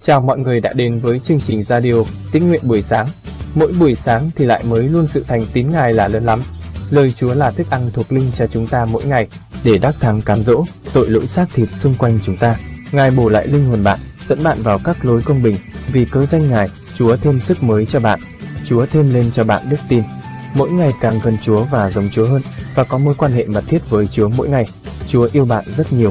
Chào mọi người đã đến với chương trình radio Tín nguyện buổi sáng. Mỗi buổi sáng thì lại mới luôn sự thành tín Ngài là lớn lắm. Lời Chúa là thức ăn thuộc linh cho chúng ta mỗi ngày để đắc thắng cám dỗ tội lỗi xác thịt xung quanh chúng ta. Ngài bổ lại linh hồn bạn, dẫn bạn vào các lối công bình. Vì cớ danh Ngài, Chúa thêm sức mới cho bạn. Chúa thêm lên cho bạn đức tin. Mỗi ngày càng gần Chúa và giống Chúa hơn, và có mối quan hệ mật thiết với Chúa mỗi ngày. Chúa yêu bạn rất nhiều.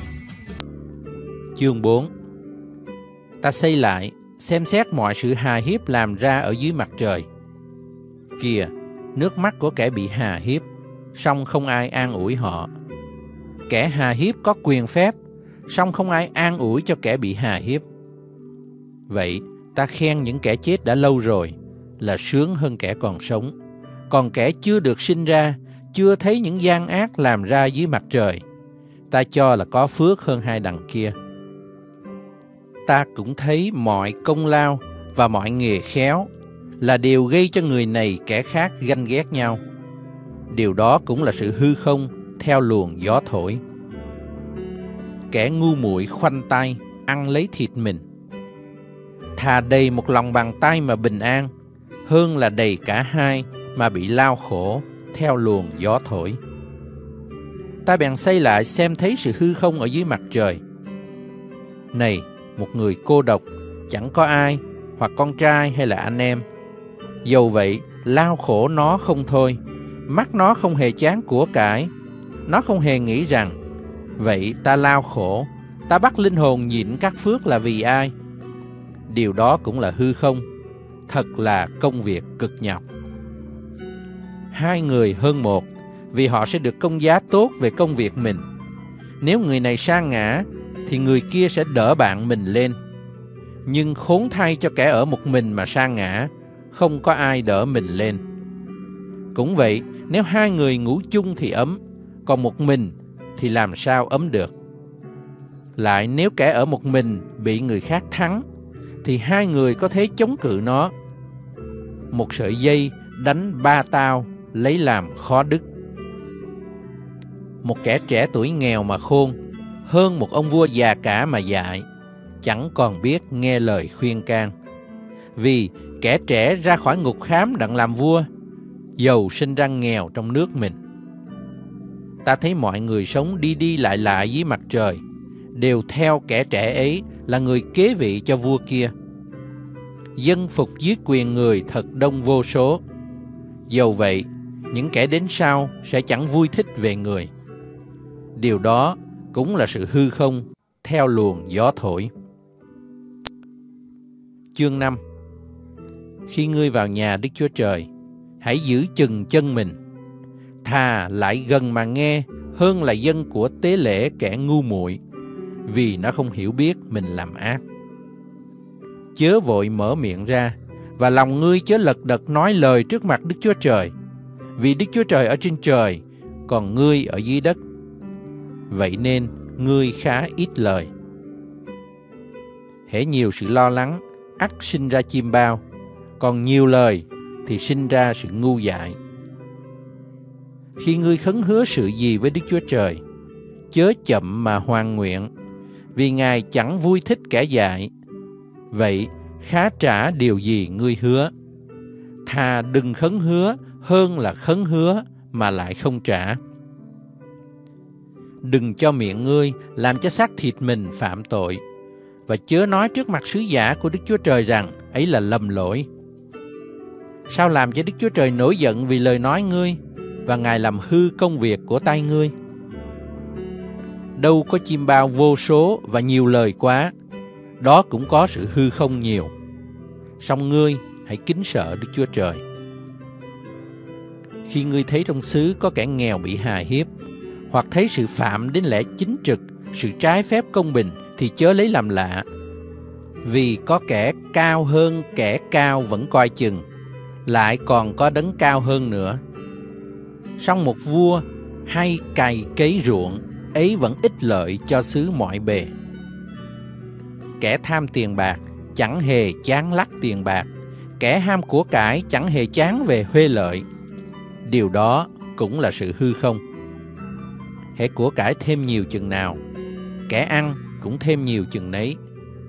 Chương 4. Ta xây lại, xem xét mọi sự hà hiếp làm ra ở dưới mặt trời. Kìa, nước mắt của kẻ bị hà hiếp, song không ai an ủi họ. Kẻ hà hiếp có quyền phép, song không ai an ủi cho kẻ bị hà hiếp. Vậy, ta khen những kẻ chết đã lâu rồi, là sướng hơn kẻ còn sống. Còn kẻ chưa được sinh ra, chưa thấy những gian ác làm ra dưới mặt trời, ta cho là có phước hơn hai đằng kia. Ta cũng thấy mọi công lao và mọi nghề khéo là điều gây cho người này kẻ khác ganh ghét nhau. Điều đó cũng là sự hư không theo luồng gió thổi. Kẻ ngu muội khoanh tay ăn lấy thịt mình. Thà đầy một lòng bàn tay mà bình an, hơn là đầy cả hai mà bị lao khổ theo luồng gió thổi. Ta bèn xây lại xem thấy sự hư không ở dưới mặt trời. Này, một người cô độc, chẳng có ai, hoặc con trai hay là anh em. Dầu vậy, lao khổ nó không thôi, mắt nó không hề chán của cải. Nó không hề nghĩ rằng, vậy ta lao khổ, ta bắt linh hồn nhịn các phước là vì ai? Điều đó cũng là hư không, thật là công việc cực nhọc. Hai người hơn một, vì họ sẽ được công giá tốt về công việc mình. Nếu người này sa ngã, thì người kia sẽ đỡ bạn mình lên. Nhưng khốn thay cho kẻ ở một mình mà sa ngã, không có ai đỡ mình lên. Cũng vậy, nếu hai người ngủ chung thì ấm, còn một mình thì làm sao ấm được. Lại nếu kẻ ở một mình bị người khác thắng, thì hai người có thể chống cự nó. Một sợi dây đánh ba tao lấy làm khó đứt. Một kẻ trẻ tuổi nghèo mà khôn hơn một ông vua già cả mà dại, chẳng còn biết nghe lời khuyên can. Vì kẻ trẻ ra khỏi ngục khám đặng làm vua, dầu sinh ra nghèo trong nước mình. Ta thấy mọi người sống đi đi lại lại dưới mặt trời đều theo kẻ trẻ ấy là người kế vị cho vua kia. Dân phục dưới quyền người thật đông vô số. Dầu vậy, những kẻ đến sau sẽ chẳng vui thích về người. Điều đó cũng là sự hư không theo luồng gió thổi. Chương 5. Khi ngươi vào nhà Đức Chúa Trời, hãy giữ chừng chân mình. Thà lại gần mà nghe hơn là dân của tế lễ kẻ ngu muội, vì nó không hiểu biết mình làm ác. Chớ vội mở miệng ra, và lòng ngươi chớ lật đật nói lời trước mặt Đức Chúa Trời, vì Đức Chúa Trời ở trên trời, còn ngươi ở dưới đất. Vậy nên ngươi khá ít lời. Hễ nhiều sự lo lắng, ắt sinh ra chim bao, còn nhiều lời thì sinh ra sự ngu dại. Khi ngươi khấn hứa sự gì với Đức Chúa Trời, chớ chậm mà hoàn nguyện, vì Ngài chẳng vui thích kẻ dại. Vậy khá trả điều gì ngươi hứa. Thà đừng khấn hứa hơn là khấn hứa mà lại không trả. Đừng cho miệng ngươi làm cho xác thịt mình phạm tội, và chớ nói trước mặt sứ giả của Đức Chúa Trời rằng ấy là lầm lỗi. Sao làm cho Đức Chúa Trời nổi giận vì lời nói ngươi, và Ngài làm hư công việc của tay ngươi? Đâu có chim bao vô số và nhiều lời quá, đó cũng có sự hư không nhiều. Song ngươi hãy kính sợ Đức Chúa Trời. Khi ngươi thấy trong xứ có kẻ nghèo bị hà hiếp, hoặc thấy sự phạm đến lẽ chính trực, sự trái phép công bình, thì chớ lấy làm lạ. Vì có kẻ cao hơn kẻ cao vẫn coi chừng, lại còn có đấng cao hơn nữa. Song một vua hay cày cấy ruộng, ấy vẫn ích lợi cho xứ mọi bề. Kẻ tham tiền bạc chẳng hề chán lắc tiền bạc, kẻ ham của cải chẳng hề chán về huê lợi. Điều đó cũng là sự hư không. Hễ của cải thêm nhiều chừng nào, kẻ ăn cũng thêm nhiều chừng nấy.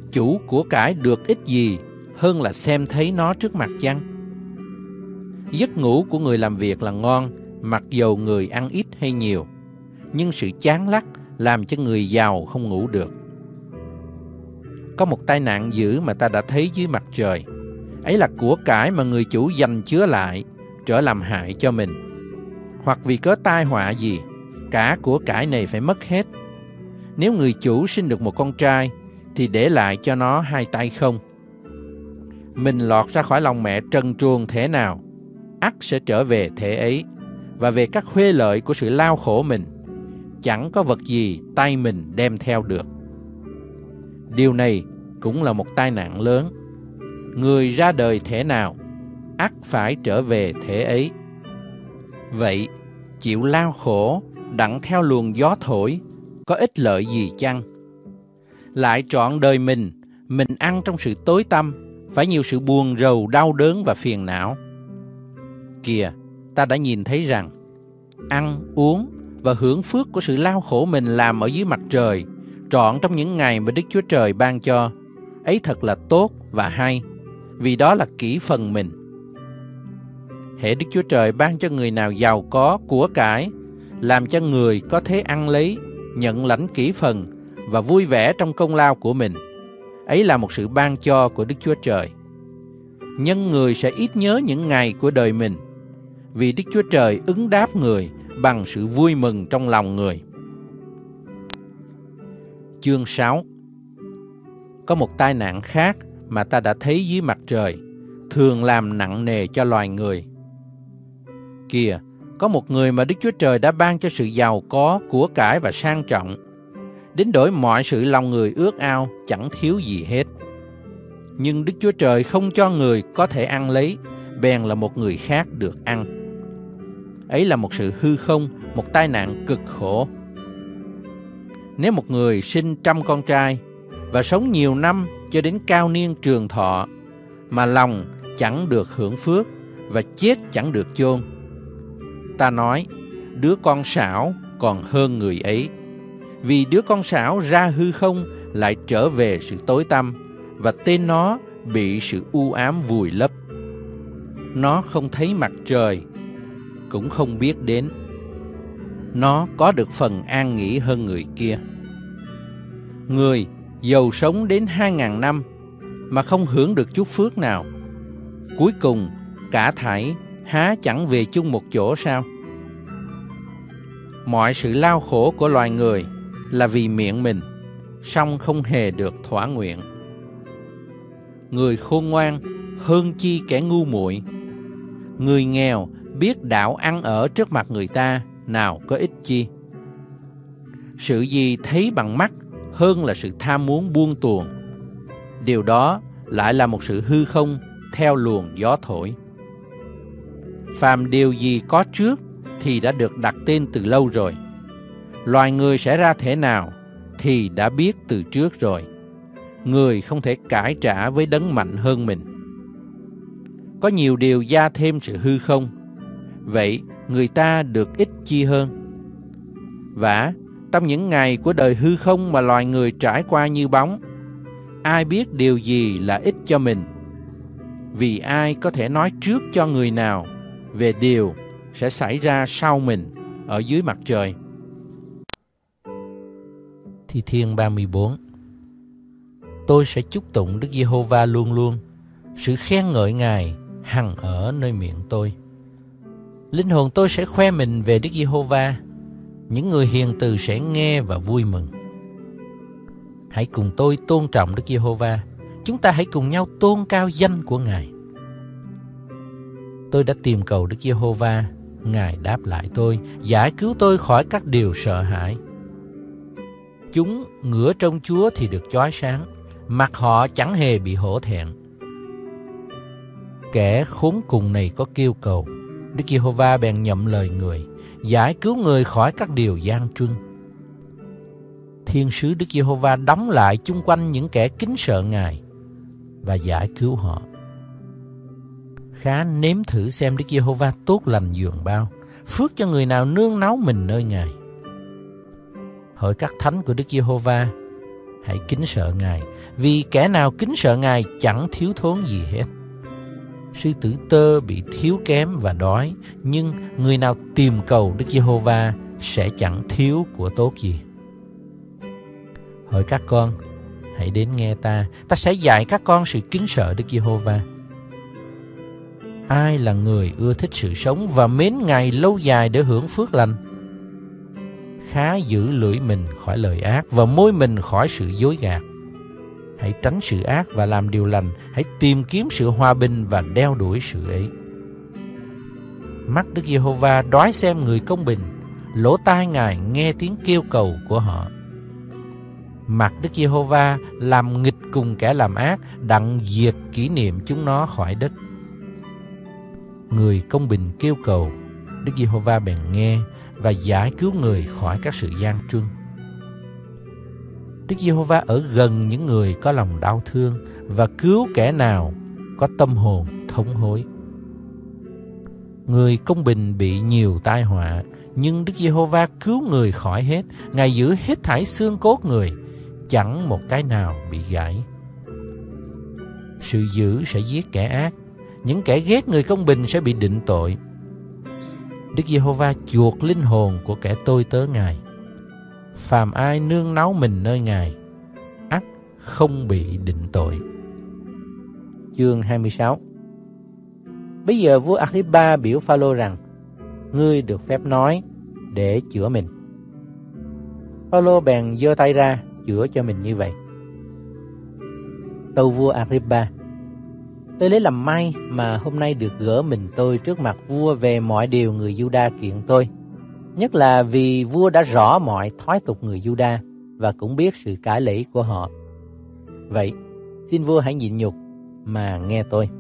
chủ của cải được ít gì hơn là xem thấy nó trước mặt chăng? Giấc ngủ của người làm việc là ngon, mặc dầu người ăn ít hay nhiều, nhưng sự chán lắc làm cho người giàu không ngủ được. Có một tai nạn dữ mà ta đã thấy dưới mặt trời. Ấy là của cải mà người chủ dành chứa lại, trở làm hại cho mình. Hoặc vì cớ tai họa gì, cả của cải này phải mất hết. Nếu người chủ sinh được một con trai, thì để lại cho nó 2 tay không. Mình lọt ra khỏi lòng mẹ trần truồng thế nào, ắt sẽ trở về thế ấy. Và về các huê lợi của sự lao khổ mình, chẳng có vật gì tay mình đem theo được. Điều này cũng là một tai nạn lớn. Người ra đời thế nào, ắt phải trở về thế ấy. Vậy, chịu lao khổ, đặng theo luồng gió thổi, có ích lợi gì chăng? Lại trọn đời mình ăn trong sự tối tăm, phải nhiều sự buồn rầu, đau đớn và phiền não. Kìa, ta đã nhìn thấy rằng, ăn, uống và hưởng phước của sự lao khổ mình làm ở dưới mặt trời, trọn trong những ngày mà Đức Chúa Trời ban cho, ấy thật là tốt và hay, vì đó là kỹ phần mình. Hễ Đức Chúa Trời ban cho người nào giàu có của cải, làm cho người có thể ăn lấy, nhận lãnh kỹ phần và vui vẻ trong công lao của mình, ấy là một sự ban cho của Đức Chúa Trời. Nhưng người sẽ ít nhớ những ngày của đời mình, vì Đức Chúa Trời ứng đáp người bằng sự vui mừng trong lòng người. Chương 6. Có một tai nạn khác mà ta đã thấy dưới mặt trời, thường làm nặng nề cho loài người. Kìa, có một người mà Đức Chúa Trời đã ban cho sự giàu có, của cải và sang trọng, đến đổi mọi sự lòng người ước ao, chẳng thiếu gì hết. Nhưng Đức Chúa Trời không cho người có thể ăn lấy, bèn là một người khác được ăn. Ấy là một sự hư không, một tai nạn cực khổ. Nếu một người sinh 100 con trai và sống nhiều năm cho đến cao niên trường thọ, mà lòng chẳng được hưởng phước và chết chẳng được chôn, ta nói, đứa con sảo còn hơn người ấy. Vì đứa con sảo ra hư không lại trở về sự tối tăm, và tên nó bị sự u ám vùi lấp. Nó không thấy mặt trời, cũng không biết đến. Nó có được phần an nghỉ hơn người kia. Người dầu sống đến 2000 năm mà không hưởng được chút phước nào, cuối cùng cả thảy há chẳng về chung một chỗ sao? Mọi sự lao khổ của loài người là vì miệng mình, song không hề được thỏa nguyện. Người khôn ngoan hơn chi kẻ ngu muội. Người nghèo biết đạo ăn ở trước mặt người ta, nào có ích chi. Sự gì thấy bằng mắt hơn là sự tham muốn buông tuồng. Điều đó lại là một sự hư không theo luồng gió thổi. Phàm điều gì có trước thì đã được đặt tên từ lâu rồi. Loài người sẽ ra thế nào thì đã biết từ trước rồi. Người không thể cãi trả với đấng mạnh hơn mình. Có nhiều điều gia thêm sự hư không, vậy người ta được ích chi hơn. Vả, trong những ngày của đời hư không mà loài người trải qua như bóng, ai biết điều gì là ích cho mình? Vì ai có thể nói trước cho người nào về điều sẽ xảy ra sau mình ở dưới mặt trời? Thi Thiên 34. Tôi sẽ chúc tụng Đức Giê-hô-va luôn luôn, sự khen ngợi Ngài hằng ở nơi miệng tôi. Linh hồn tôi sẽ khoe mình về Đức Giê-hô-va, những người hiền từ sẽ nghe và vui mừng. Hãy cùng tôi tôn trọng Đức Giê-hô-va, chúng ta hãy cùng nhau tôn cao danh của Ngài. Tôi đã tìm cầu Đức Giê-hô-va, Ngài đáp lại tôi, giải cứu tôi khỏi các điều sợ hãi. Chúng ngửa trông Chúa thì được chói sáng, mặt họ chẳng hề bị hổ thẹn. Kẻ khốn cùng này có kêu cầu, Đức Giê-hô-va bèn nhậm lời người, giải cứu người khỏi các điều gian truân. Thiên sứ Đức Giê-hô-va đóng lại chung quanh những kẻ kính sợ Ngài và giải cứu họ. Khá nếm thử xem Đức Giê-hô-va tốt lành dường bao, phước cho người nào nương náu mình nơi Ngài. Hỡi các thánh của Đức Giê-hô-va, hãy kính sợ Ngài, vì kẻ nào kính sợ Ngài chẳng thiếu thốn gì hết. Sư tử tơ bị thiếu kém và đói, nhưng người nào tìm cầu Đức Giê-hô-va sẽ chẳng thiếu của tốt gì. Hỡi các con, hãy đến nghe ta sẽ dạy các con sự kính sợ Đức Giê-hô-va. Ai là người ưa thích sự sống và mến Ngài lâu dài để hưởng phước lành? Khá giữ lưỡi mình khỏi lời ác và môi mình khỏi sự dối gạt. Hãy tránh sự ác và làm điều lành, hãy tìm kiếm sự hòa bình và đeo đuổi sự ấy. Mắt Đức Giê-hô-va đoái xem người công bình, lỗ tai Ngài nghe tiếng kêu cầu của họ. Mặt Đức Giê-hô-va làm nghịch cùng kẻ làm ác, đặng diệt kỷ niệm chúng nó khỏi đất. Người công bình kêu cầu, Đức Giê-hô-va bèn nghe và giải cứu người khỏi các sự gian truân. Đức Giê-hô-va ở gần những người có lòng đau thương và cứu kẻ nào có tâm hồn thống hối. Người công bình bị nhiều tai họa, nhưng Đức Giê-hô-va cứu người khỏi hết. Ngài giữ hết thảy xương cốt người, chẳng một cái nào bị gãy. Sự dữ sẽ giết kẻ ác, những kẻ ghét người công bình sẽ bị định tội. Đức Giê-hô-va chuộc linh hồn của kẻ tôi tớ Ngài. Phàm ai nương náu mình nơi Ngài, ắt không bị định tội. Chương 26. Bây giờ vua Agrippa biểu Phao-lô rằng: ngươi được phép nói để chữa mình. Phao-lô bèn giơ tay ra chữa cho mình như vậy: tâu vua Agrippa, tôi lấy làm may mà hôm nay được gỡ mình tôi trước mặt vua về mọi điều người Giu-đa kiện tôi, nhất là vì vua đã rõ mọi thói tục người Giu-đa và cũng biết sự cải lẫy của họ. Vậy xin vua hãy nhịn nhục mà nghe tôi.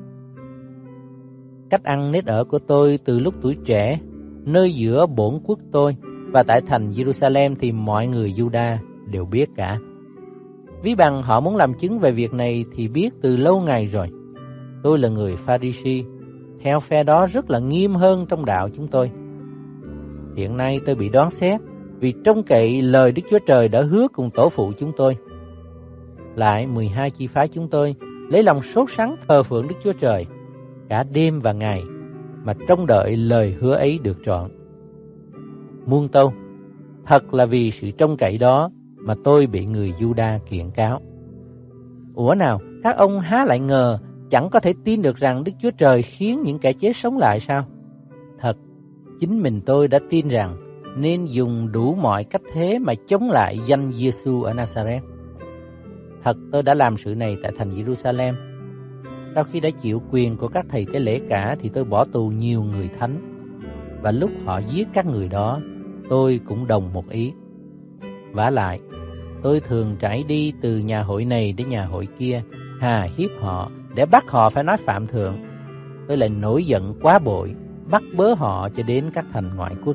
Cách ăn nết ở của tôi từ lúc tuổi trẻ, nơi giữa bổn quốc tôi và tại thành Jerusalem thì mọi người Giu-đa đều biết cả. Ví bằng họ muốn làm chứng về việc này thì biết từ lâu ngày rồi. Tôi là người Pha-ri-si, theo phe đó rất là nghiêm hơn trong đạo chúng tôi. Hiện nay tôi bị đoán xét vì trông cậy lời Đức Chúa Trời đã hứa cùng tổ phụ chúng tôi. Lại 12 chi phái chúng tôi lấy lòng sốt sắng thờ phượng Đức Chúa Trời cả đêm và ngày, mà trông đợi lời hứa ấy được trọn. Muôn tâu, thật là vì sự trông cậy đó mà tôi bị người Giu-đa kiện cáo. Ủa nào, các ông há lại ngờ chẳng có thể tin được rằng Đức Chúa Trời khiến những kẻ chết sống lại sao? Thật, chính mình tôi đã tin rằng nên dùng đủ mọi cách thế mà chống lại danh Giê-xu ở Nazareth. Thật, tôi đã làm sự này tại thành Jerusalem. Sau khi đã chịu quyền của các thầy tế lễ cả thì tôi bỏ tù nhiều người thánh. Và lúc họ giết các người đó, tôi cũng đồng một ý. Vả lại, tôi thường trải đi từ nhà hội này đến nhà hội kia, hà hiếp họ để bắt họ phải nói phạm thượng. Tôi lại nổi giận quá bội, bắt bớ họ cho đến các thành ngoại quốc.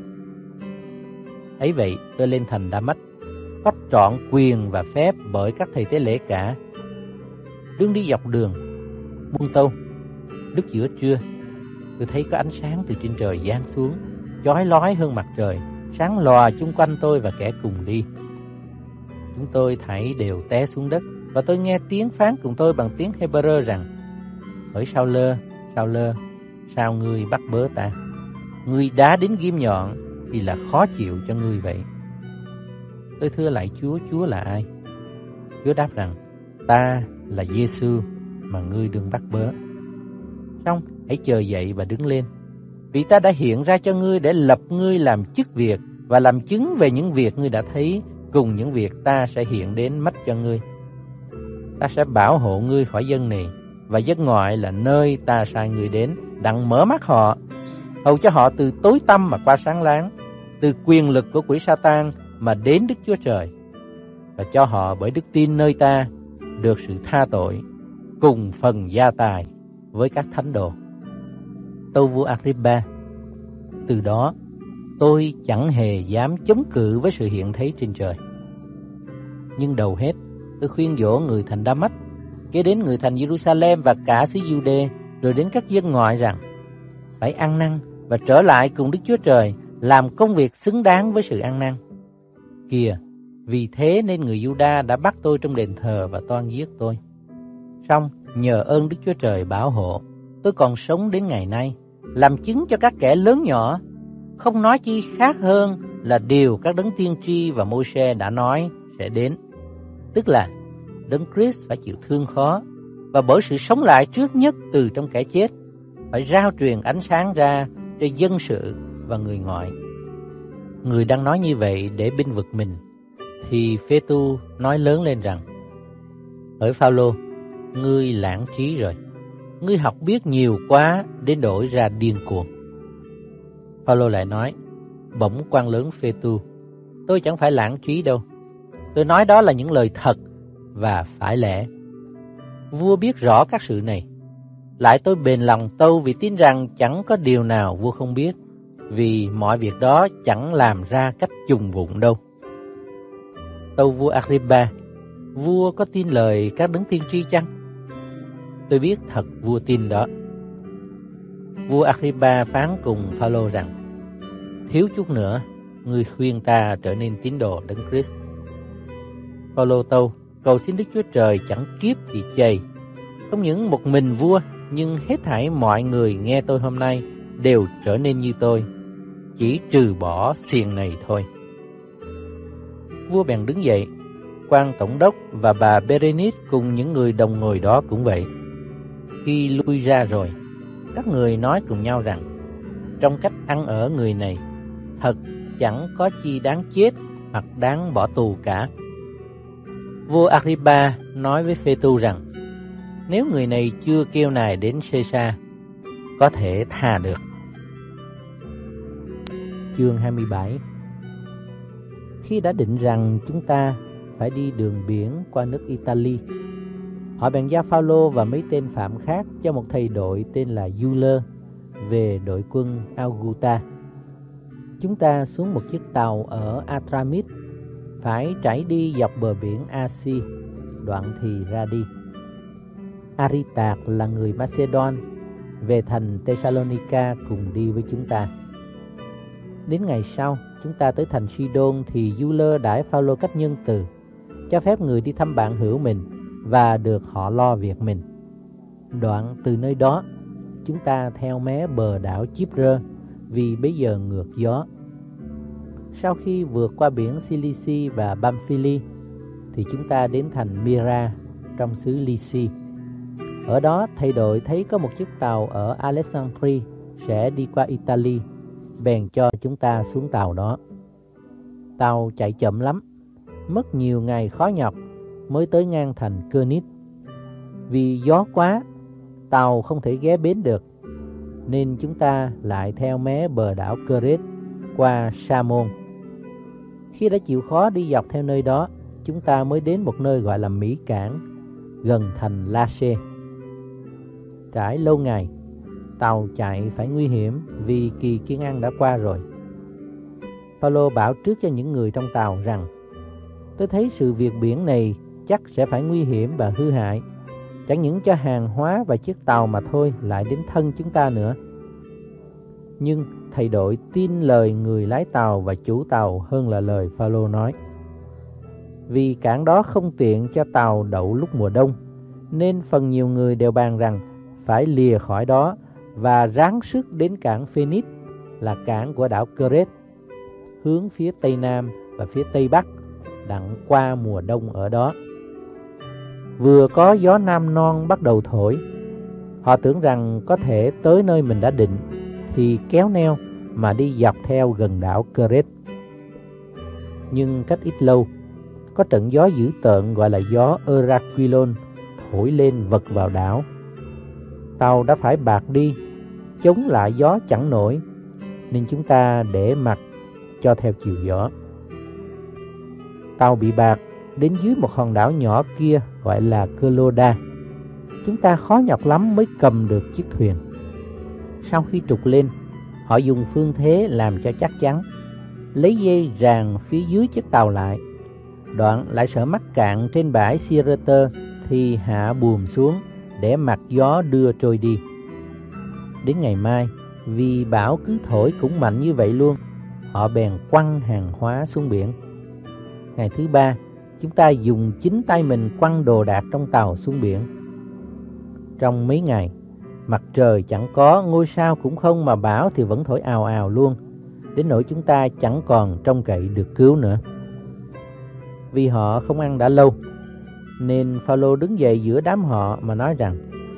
Ấy vậy, tôi lên thành Đa-mách, bắt trọn quyền và phép bởi các thầy tế lễ cả. Đương đi dọc đường, buông tâu, lúc giữa trưa, tôi thấy có ánh sáng từ trên trời giáng xuống, chói lói hơn mặt trời, sáng lòa chung quanh tôi và kẻ cùng đi. Chúng tôi thảy đều té xuống đất, và tôi nghe tiếng phán cùng tôi bằng tiếng Hebrew rằng: hỡi Sao-lơ, Sao-lơ, sao ngươi bắt bớ ta? Ngươi đá đến ghim nhọn thì là khó chịu cho ngươi vậy. Tôi thưa lại Chúa, Chúa là ai? Chúa đáp rằng: ta là Giê-xu mà ngươi đương bắt bớ. Xong, hãy chờ dậy và đứng lên, vì ta đã hiện ra cho ngươi để lập ngươi làm chức việc và làm chứng về những việc ngươi đã thấy, cùng những việc ta sẽ hiện đến mắt cho ngươi. Ta sẽ bảo hộ ngươi khỏi dân này, và dân ngoại là nơi ta sai ngươi đến, đặng mở mắt họ, hầu cho họ từ tối tăm mà qua sáng láng, từ quyền lực của quỷ Sa-tan mà đến Đức Chúa Trời, và cho họ bởi đức tin nơi ta được sự tha tội, cùng phần gia tài với các thánh đồ. Tâu vua Agrippa, từ đó tôi chẳng hề dám chống cự với sự hiện thấy trên trời. Nhưng đầu hết, tôi khuyên dỗ người thành Đa-mách, kế đến người thành Jerusalem và cả xứ Giu-đê, rồi đến các dân ngoại rằng phải ăn năn và trở lại cùng Đức Chúa Trời, làm công việc xứng đáng với sự ăn năn. Kìa, Vì thế nên người Giu-đa đã bắt tôi trong đền thờ và toan giết tôi. Song nhờ ơn Đức Chúa Trời bảo hộ, tôi còn sống đến ngày nay, làm chứng cho các kẻ lớn nhỏ, không nói chi khác hơn là điều các đấng tiên tri và Môi-se đã nói sẽ đến. Tức là đấng Christ phải chịu thương khó, và bởi sự sống lại trước nhất từ trong kẻ chết, phải rao truyền ánh sáng ra cho dân sự và người ngoại. Người đang nói như vậy để binh vực mình, thì Phê-tu nói lớn lên rằng: Hỡi Phao-lô, ngươi lãng trí rồi, ngươi học biết nhiều quá đến đổi ra điên cuồng. Phao-lô lại nói: Bỗng quan lớn Phê-tu, tôi chẳng phải lãng trí đâu, tôi nói đó là những lời thật và phải lẽ. Vua biết rõ các sự này, lại tôi bền lòng tâu vì tin rằng chẳng có điều nào vua không biết, vì mọi việc đó chẳng làm ra cách trùng vụng đâu. Tâu vua Agrippa, vua có tin lời các đấng tiên tri chăng? Tôi biết thật vua tin đó. Vua Agrippa phán cùng Phao-lô rằng: Thiếu chút nữa, ngươi khuyên ta trở nên tín đồ đấng Christ. Phao-lô tâu: Cầu xin Đức Chúa Trời chẳng kiếp thì chày. Không những một mình vua, nhưng hết thảy mọi người nghe tôi hôm nay đều trở nên như tôi, chỉ trừ bỏ xiềng này thôi. Vua bèn đứng dậy, quan tổng đốc và bà Berenice cùng những người đồng ngồi đó cũng vậy. Khi lui ra rồi, các người nói cùng nhau rằng: Trong cách ăn ở người này, thật chẳng có chi đáng chết hoặc đáng bỏ tù cả. Vua Agrippa nói với Phê-tu rằng: Nếu người này chưa kêu nài đến Xê-sa, có thể tha được. Chương 27. Khi đã định rằng chúng ta phải đi đường biển qua nước Italy, họ bèn giao Phao-lô và mấy tên phạm khác cho một thầy đội tên là Giu-lơ về đội quân Augusta. Chúng ta xuống một chiếc tàu ở Adramit, phải trải đi dọc bờ biển Asi, đoạn thì ra đi. Aristarch là người Macedon về thành Thessalonica cùng đi với chúng ta. Đến ngày sau, chúng ta tới thành Sidon thì Giu-lơ đãi Phao-lô cách nhân từ, cho phép người đi thăm bạn hữu mình và được họ lo việc mình. Đoạn từ nơi đó, chúng ta theo mé bờ đảo Chipre vì bấy giờ ngược gió. Sau khi vượt qua biển Cilici và Pamphylia thì chúng ta đến thành Myra trong xứ Lyci. Ở đó thầy đội thấy có một chiếc tàu ở Alexandria sẽ đi qua Italy, bèn cho chúng ta xuống tàu đó. Tàu chạy chậm lắm, mất nhiều ngày khó nhọc mới tới ngang thành Cernit. Vì gió quá, tàu không thể ghé bến được, nên chúng ta lại theo mé bờ đảo Crete qua Samon. Khi đã chịu khó đi dọc theo nơi đó, chúng ta mới đến một nơi gọi là Mỹ Cảng, gần thành Lache. Trải lâu ngày, tàu chạy phải nguy hiểm vì kỳ kiên ăn đã qua rồi. Phao-lô bảo trước cho những người trong tàu rằng: Tôi thấy sự việc biển này chắc sẽ phải nguy hiểm và hư hại, chẳng những cho hàng hóa và chiếc tàu mà thôi, lại đến thân chúng ta nữa. Nhưng thầy đội tin lời người lái tàu và chủ tàu hơn là lời Phao-lô nói. Vì cảng đó không tiện cho tàu đậu lúc mùa đông, nên phần nhiều người đều bàn rằng phải lìa khỏi đó và ráng sức đến cảng Phoenix, là cảng của đảo Crete, hướng phía tây nam và phía tây bắc, đặng qua mùa đông ở đó. Vừa có gió nam non bắt đầu thổi, họ tưởng rằng có thể tới nơi mình đã định, thì kéo neo mà đi dọc theo gần đảo Crete. Nhưng cách ít lâu, có trận gió dữ tợn gọi là gió Euraquilon thổi lên vật vào đảo. Tàu đã phải bạc đi, chống lại gió chẳng nổi, nên chúng ta để mặc cho theo chiều gió. Tàu bị bạc đến dưới một hòn đảo nhỏ kia gọi là Clauda. Chúng ta khó nhọc lắm mới cầm được chiếc thuyền. Sau khi trục lên, họ dùng phương thế làm cho chắc chắn, lấy dây ràng phía dưới chiếc tàu lại. Đoạn lại sợ mắc cạn trên bãi Sirte thì hạ buồm xuống để mặc gió đưa trôi đi. Đến ngày mai, vì bão cứ thổi cũng mạnh như vậy luôn, họ bèn quăng hàng hóa xuống biển. Ngày thứ 3, chúng ta dùng chính tay mình quăng đồ đạc trong tàu xuống biển. Trong mấy ngày, mặt trời chẳng có, ngôi sao cũng không, mà bão thì vẫn thổi ào ào luôn, đến nỗi chúng ta chẳng còn trông cậy được cứu nữa. Vì họ không ăn đã lâu, nên Phao-lô đứng dậy giữa đám họ mà nói rằng: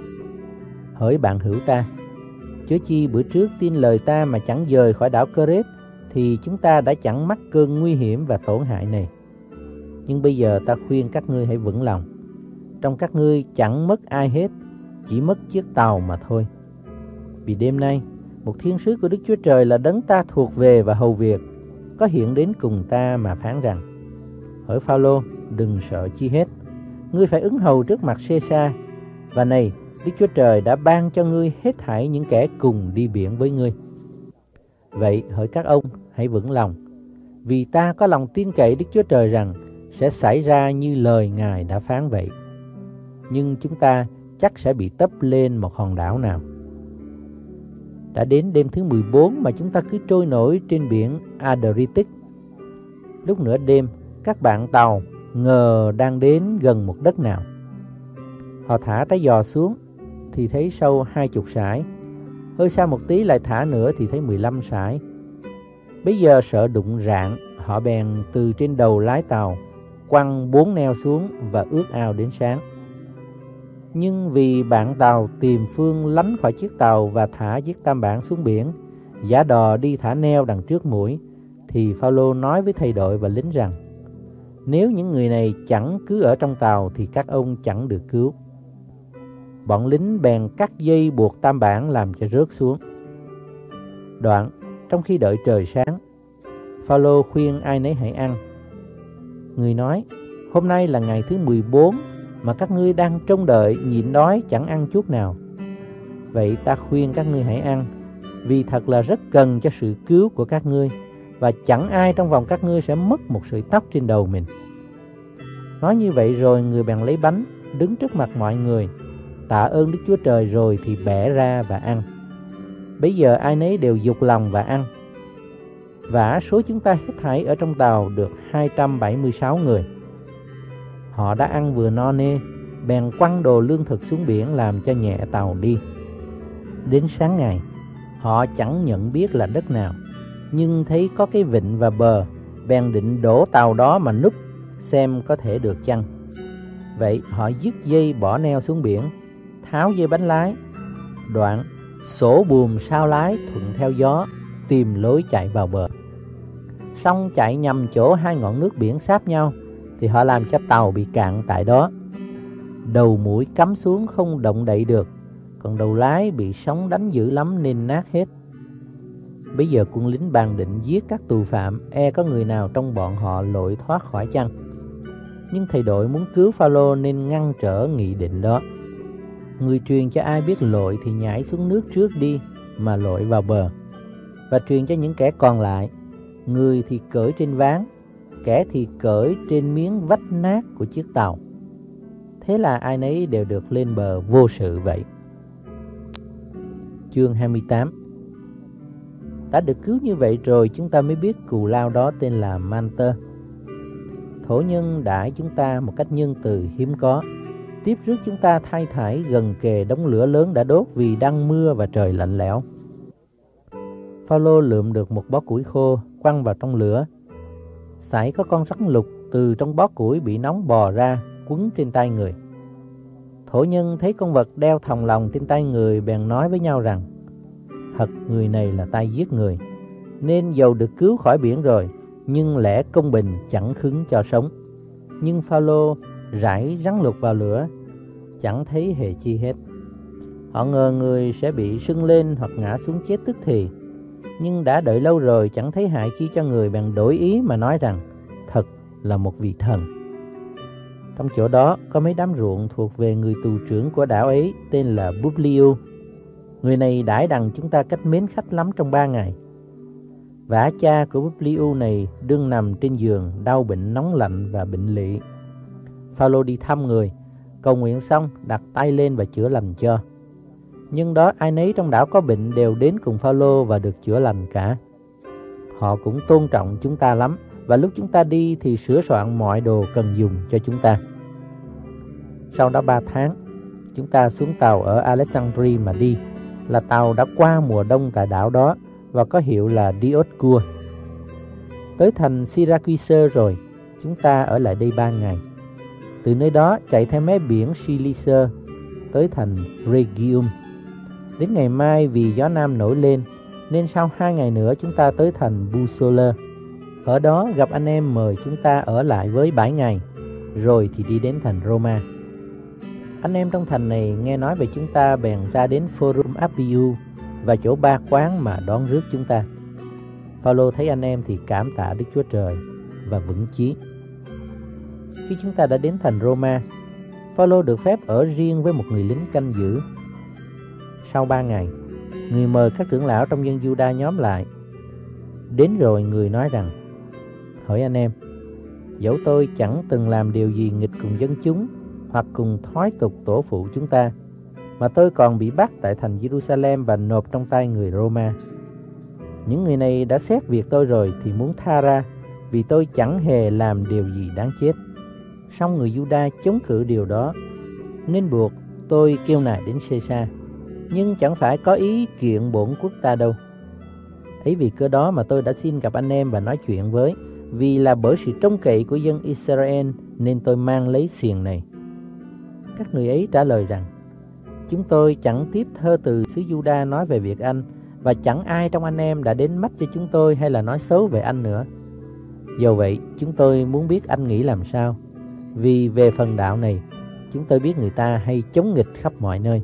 hỡi bạn hữu ta, chớ chi bữa trước tin lời ta mà chẳng dời khỏi đảo Cơ-rết, thì chúng ta đã chẳng mắc cơn nguy hiểm và tổn hại này. Nhưng bây giờ ta khuyên các ngươi hãy vững lòng. Trong các ngươi chẳng mất ai hết, chỉ mất chiếc tàu mà thôi. Vì đêm nay, một thiên sứ của Đức Chúa Trời là đấng ta thuộc về và hầu việc, có hiện đến cùng ta mà phán rằng: hỡi Phao-lô, đừng sợ chi hết. Ngươi phải ứng hầu trước mặt Sê-sa. Và này, Đức Chúa Trời đã ban cho ngươi hết thảy những kẻ cùng đi biển với ngươi. Vậy hỡi các ông, hãy vững lòng, vì ta có lòng tin cậy Đức Chúa Trời rằng sẽ xảy ra như lời Ngài đã phán vậy. Nhưng chúng ta chắc sẽ bị tấp lên một hòn đảo nào. Đã đến đêm thứ 14 mà chúng ta cứ trôi nổi trên biển Adriatic. Lúc nửa đêm, các bạn tàu ngờ đang đến gần một đất nào. Họ thả trái giò xuống thì thấy sâu 20 sải. Hơi xa một tí lại thả nữa thì thấy 15 sải. Bây giờ sợ đụng rạn, họ bèn từ trên đầu lái tàu quăng 4 neo xuống và ước ao đến sáng. Nhưng vì bạn tàu tìm phương lánh khỏi chiếc tàu và thả chiếc tam bản xuống biển, giả đò đi thả neo đằng trước mũi, thì Phao-lô nói với thầy đội và lính rằng: nếu những người này chẳng cứ ở trong tàu thì các ông chẳng được cứu. Bọn lính bèn cắt dây buộc tam bản làm cho rớt xuống. Đoạn, trong khi đợi trời sáng, Phao-lô khuyên ai nấy hãy ăn. Người nói: hôm nay là ngày thứ 14 mà các ngươi đang trông đợi nhịn đói chẳng ăn chút nào. Vậy ta khuyên các ngươi hãy ăn, vì thật là rất cần cho sự cứu của các ngươi, và chẳng ai trong vòng các ngươi sẽ mất một sợi tóc trên đầu mình. Nói như vậy rồi, người bèn lấy bánh, đứng trước mặt mọi người, tạ ơn Đức Chúa Trời rồi thì bẻ ra và ăn. Bấy giờ ai nấy đều dục lòng và ăn. Và số chúng ta hết thảy ở trong tàu được 276 người. Họ đã ăn vừa no nê, bèn quăng đồ lương thực xuống biển làm cho nhẹ tàu đi. Đến sáng ngày, họ chẳng nhận biết là đất nào, nhưng thấy có cái vịnh và bờ, bèn định đổ tàu đó mà núp, xem có thể được chăng. Vậy họ dứt dây bỏ neo xuống biển, tháo dây bánh lái, đoạn xổ buồm sao lái thuận theo gió, tìm lối chạy vào bờ. Xong chạy nhằm chỗ hai ngọn nước biển sáp nhau, thì họ làm cho tàu bị cạn tại đó. Đầu mũi cắm xuống không động đậy được, còn đầu lái bị sóng đánh dữ lắm nên nát hết. Bây giờ quân lính bàn định giết các tù phạm, e có người nào trong bọn họ lội thoát khỏi chăng. Nhưng thầy đội muốn cứu Phao-lô nên ngăn trở nghị định đó. Người truyền cho ai biết lội thì nhảy xuống nước trước đi mà lội vào bờ, và truyền cho những kẻ còn lại, người thì cởi trên ván, kẻ thì cởi trên miếng vách nát của chiếc tàu. Thế là ai nấy đều được lên bờ vô sự vậy. Chương 28. Đã được cứu như vậy rồi, chúng ta mới biết cù lao đó tên là Manter. Thổ nhân đãi chúng ta một cách nhân từ hiếm có, tiếp rước chúng ta thay thải gần kề đống lửa lớn đã đốt vì đang mưa và trời lạnh lẽo. Phao-lô lượm được một bó củi khô quăng vào trong lửa. Sải có con rắn lục từ trong bó củi bị nóng bò ra, quấn trên tay người. Thổ nhân thấy con vật đeo thòng lọng trên tay người, bèn nói với nhau rằng: thật người này là tay giết người, nên dầu được cứu khỏi biển rồi, nhưng lẽ công bình chẳng khứng cho sống. Nhưng Phao-lô rải rắn lục vào lửa, chẳng thấy hề chi hết. Họ ngờ người sẽ bị sưng lên hoặc ngã xuống chết tức thì, nhưng đã đợi lâu rồi chẳng thấy hại chi cho người, bèn đổi ý mà nói rằng thật là một vị thần. Trong chỗ đó có mấy đám ruộng thuộc về người tù trưởng của đảo ấy tên là Publius. Người này đãi đằng chúng ta cách mến khách lắm trong 3 ngày. Vả cha của Publius này đương nằm trên giường đau bệnh nóng lạnh và bệnh lị. Phao-lô đi thăm người, cầu nguyện xong đặt tay lên và chữa lành cho. Nhưng đó ai nấy trong đảo có bệnh đều đến cùng Phao-lô và được chữa lành cả. Họ cũng tôn trọng chúng ta lắm, và lúc chúng ta đi thì sửa soạn mọi đồ cần dùng cho chúng ta. Sau đó 3 tháng, chúng ta xuống tàu ở Alexandria mà đi, là tàu đã qua mùa đông tại đảo đó và có hiệu là Dioscur. Tới thành Syracuse rồi, chúng ta ở lại đây 3 ngày. Từ nơi đó chạy theo mé biển Cilicia tới thành Rhegium. Đến ngày mai vì gió nam nổi lên, nên sau 2 ngày nữa chúng ta tới thành Busola. Ở đó gặp anh em mời chúng ta ở lại với 7 ngày, rồi thì đi đến thành Roma. Anh em trong thành này nghe nói về chúng ta bèn ra đến Forum Appiu và chỗ ba quán mà đón rước chúng ta. Phaolô thấy anh em thì cảm tạ Đức Chúa Trời và vững chí. Khi chúng ta đã đến thành Roma, Phaolô được phép ở riêng với một người lính canh giữ. Sau 3 ngày, người mời các trưởng lão trong dân Giu-đa nhóm lại. Đến rồi người nói rằng: Hỡi anh em, dẫu tôi chẳng từng làm điều gì nghịch cùng dân chúng hoặc cùng thói tục tổ phụ chúng ta, mà tôi còn bị bắt tại thành Jerusalem và nộp trong tay người Roma. Những người này đã xét việc tôi rồi thì muốn tha ra, vì tôi chẳng hề làm điều gì đáng chết. Song người Giu-đa chống cự điều đó, nên buộc tôi kêu nài đến Xê-sa, nhưng chẳng phải có ý kiện bổn quốc ta đâu. Ấy vì cơ đó mà tôi đã xin gặp anh em và nói chuyện với, vì là bởi sự trông cậy của dân Israel nên tôi mang lấy xiềng này. Các người ấy trả lời rằng: Chúng tôi chẳng tiếp thơ từ xứ Giu-đa nói về việc anh, và chẳng ai trong anh em đã đến mắt cho chúng tôi hay là nói xấu về anh nữa. Dầu vậy, chúng tôi muốn biết anh nghĩ làm sao, vì về phần đạo này, chúng tôi biết người ta hay chống nghịch khắp mọi nơi.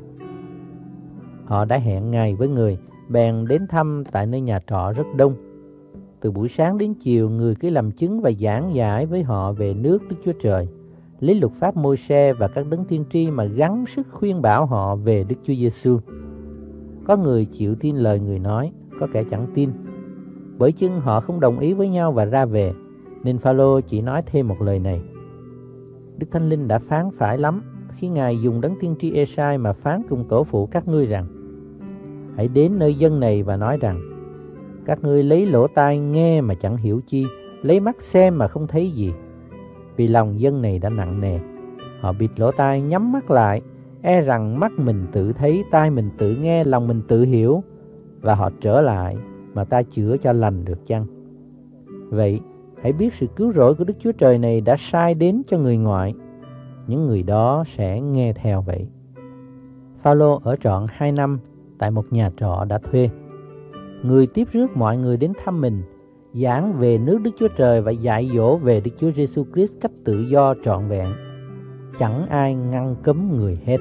Họ đã hẹn ngày với người, bèn đến thăm tại nơi nhà trọ rất đông. Từ buổi sáng đến chiều, người cứ làm chứng và giảng giải với họ về nước Đức Chúa Trời, lấy luật pháp Môi-se và các đấng tiên tri mà gắng sức khuyên bảo họ về Đức Chúa Giêsu. Có người chịu tin lời người nói, có kẻ chẳng tin. Bởi chưng họ không đồng ý với nhau và ra về, nên Phaolô chỉ nói thêm một lời này: Đức Thánh Linh đã phán phải lắm khi Ngài dùng đấng tiên tri Ê-sai mà phán cùng tổ phụ các ngươi rằng: Hãy đến nơi dân này và nói rằng: Các ngươi lấy lỗ tai nghe mà chẳng hiểu chi, lấy mắt xem mà không thấy gì. Vì lòng dân này đã nặng nề, họ bịt lỗ tai nhắm mắt lại, e rằng mắt mình tự thấy, tai mình tự nghe, lòng mình tự hiểu, và họ trở lại mà ta chữa cho lành được chăng? Vậy hãy biết sự cứu rỗi của Đức Chúa Trời này đã sai đến cho người ngoại, những người đó sẽ nghe theo vậy. Phaolô ở trọn 2 năm tại một nhà trọ đã thuê. Người tiếp rước mọi người đến thăm mình, giảng về nước Đức Chúa Trời và dạy dỗ về Đức Chúa Giêsu Christ cách tự do trọn vẹn. Chẳng ai ngăn cấm người hết.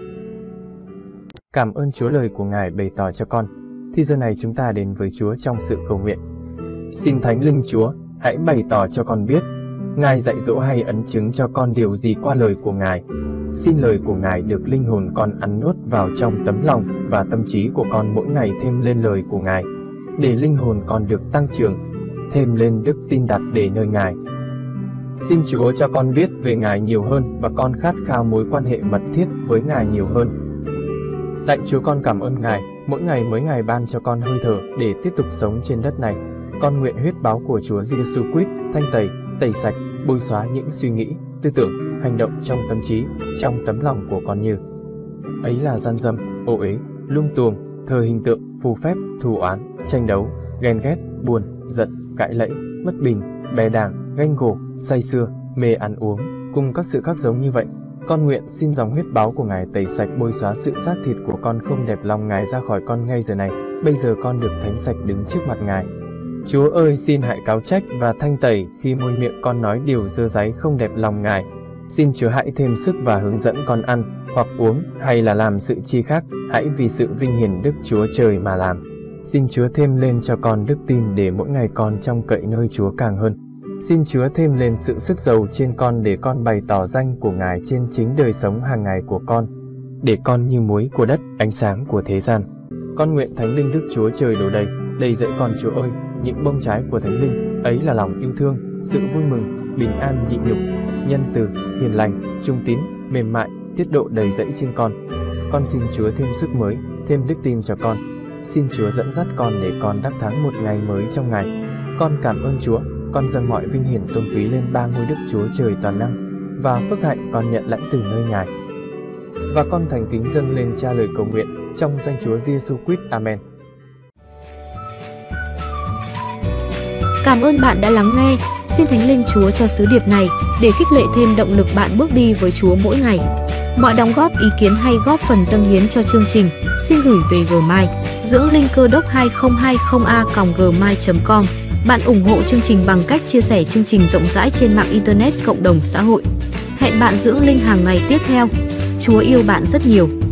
Cảm ơn Chúa lời của Ngài bày tỏ cho con. Thì giờ này chúng ta đến với Chúa trong sự cầu nguyện. Xin Thánh Linh Chúa, hãy bày tỏ cho con biết, Ngài dạy dỗ hay ấn chứng cho con điều gì qua lời của Ngài. Xin lời của Ngài được linh hồn con ăn nuốt vào trong tấm lòng và tâm trí của con mỗi ngày thêm lên lời của Ngài, để linh hồn con được tăng trưởng, thêm lên đức tin đặt để nơi Ngài. Xin Chúa cho con biết về Ngài nhiều hơn và con khát khao mối quan hệ mật thiết với Ngài nhiều hơn. Lạy Chúa, con cảm ơn Ngài, mỗi ngày ban cho con hơi thở để tiếp tục sống trên đất này. Con nguyện huyết báo của Chúa Giêsu Christ thanh tẩy sạch, bôi xóa những suy nghĩ, tư tưởng, hành động trong tâm trí, trong tấm lòng của con như ấy là gian dâm, ô uế, lung tuồng, thờ hình tượng, phù phép, thù oán, tranh đấu, ghen ghét, buồn, giận, cãi lẫy, bất bình, bè đảng, ganh gổ, say sưa, mê ăn uống, cùng các sự khác giống như vậy. Con nguyện xin dòng huyết báo của Ngài tẩy sạch, bôi xóa sự xác thịt của con không đẹp lòng Ngài ra khỏi con ngay giờ này. Bây giờ con được thánh sạch đứng trước mặt Ngài. Chúa ơi, xin hãy cáo trách và thanh tẩy khi môi miệng con nói điều dơ dáy không đẹp lòng Ngài. Xin Chúa hãy thêm sức và hướng dẫn con ăn, hoặc uống, hay là làm sự chi khác, hãy vì sự vinh hiển Đức Chúa Trời mà làm. Xin Chúa thêm lên cho con đức tin để mỗi ngày con trông cậy nơi Chúa càng hơn. Xin Chúa thêm lên sự sức giàu trên con để con bày tỏ danh của Ngài trên chính đời sống hàng ngày của con, để con như muối của đất, ánh sáng của thế gian. Con nguyện Thánh Linh Đức Chúa Trời đổ đầy dẫy con. Chúa ơi, những bông trái của Thánh Linh ấy là lòng yêu thương, sự vui mừng, bình an, nhịn nhục, nhân từ, hiền lành, trung tín, mềm mại, tiết độ đầy dẫy trên con. Con xin Chúa thêm sức mới, thêm đức tin cho con. Xin Chúa dẫn dắt con để con đắc thắng một ngày mới trong Ngài. Con cảm ơn Chúa, con dâng mọi vinh hiển tôn quý lên ba ngôi Đức Chúa Trời toàn năng, và phước hạnh con nhận lãnh từ nơi Ngài. Và con thành kính dâng lên Cha lời cầu nguyện trong danh Chúa Giêsu Christ. Amen. Cảm ơn bạn đã lắng nghe. Xin Thánh Linh Chúa cho sứ điệp này để khích lệ thêm động lực bạn bước đi với Chúa mỗi ngày. Mọi đóng góp, ý kiến hay góp phần dâng hiến cho chương trình xin gửi về Gmail dưỡng linh cơ đốc 2020a@gmail.com. Bạn ủng hộ chương trình bằng cách chia sẻ chương trình rộng rãi trên mạng internet, cộng đồng xã hội. Hẹn bạn dưỡng linh hàng ngày tiếp theo. Chúa yêu bạn rất nhiều.